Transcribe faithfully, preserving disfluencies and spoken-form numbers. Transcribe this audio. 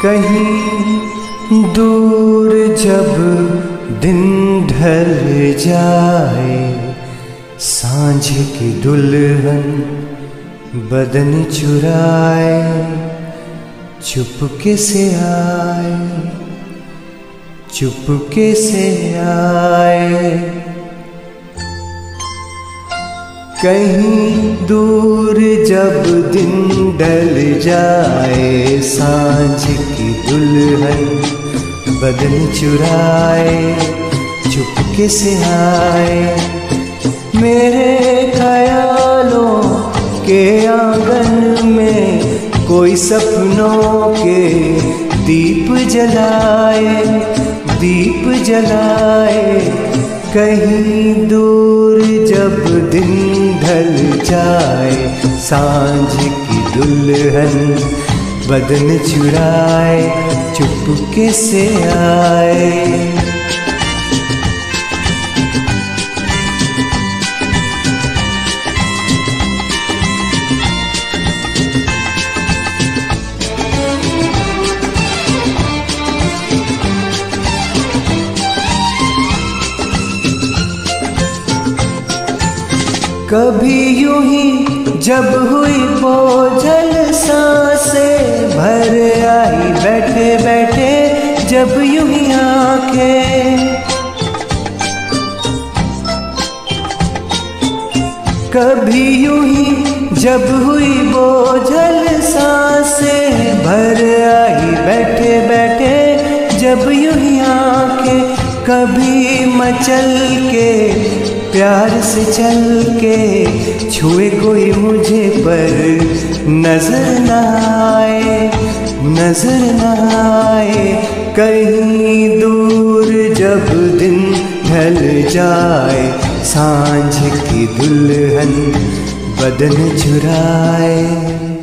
कहीं दूर जब दिन ढल जाए, सांझ की दुल्हन बदन चुराए, चुपके से आए, चुपके से आए। कहीं दूर जब दिन ढल जाए, सांझ की दुल्हन बदन चुराए, चुपके से आए। मेरे ख्यालों के आंगन में कोई सपनों के दीप जलाए, दीप जलाए। कहीं दूर जब दिन ढल जाए, सांझ की दुल्हन बदन चुराए, चुपके से आए। कभी यूं ही जब हुई बोझल सांसें भर आई, बैठे बैठे जब यूं ही आंखें। कभी यूं ही जब हुई बोझल सांसें भर आई, बैठे बैठे जब यूं ही आंखें। कभी मचल के प्यार से चल के छुए कोई मुझे पर नजर न आए, नजर न आए। कहीं दूर जब दिन ढल जाए, सांझ की दुल्हन बदन चुराए।